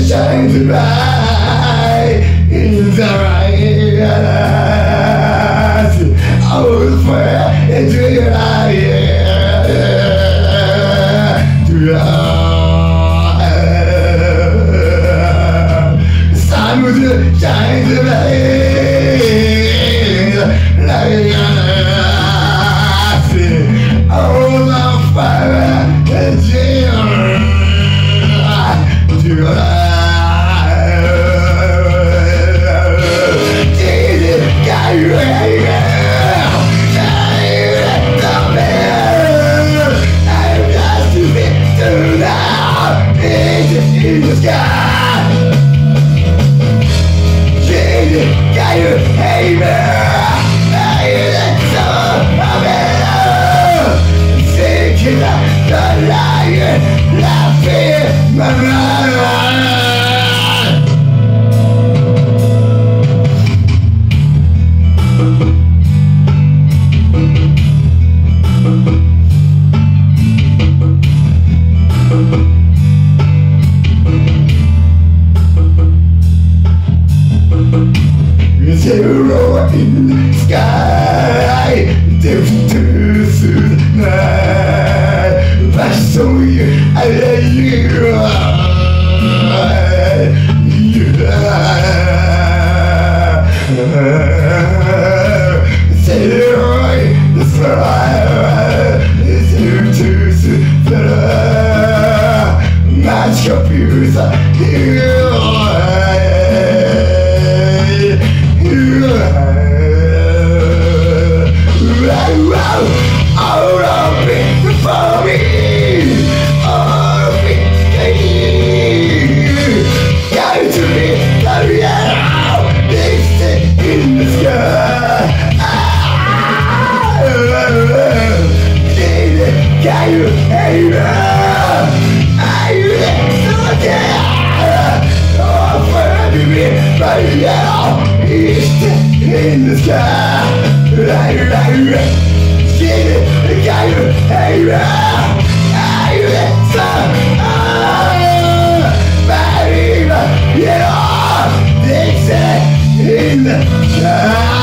shines bright in the rain. I was fair into your eyes. Sun shines bright like all the fire and in the sky. Jesus, can you hate me? Are you the son of it? Thinking of the lion, laughing my mind. Zero in the sky, drift to the night. I saw you, I let you zero in the fire, zero to the much computer. All of it for me, all of it for you. Got to be the real, this in the sky. Can you hear me? Are you there? Oh, for me, but yeah, it's in the sky. Can you hear me? Are you the son of in the sky?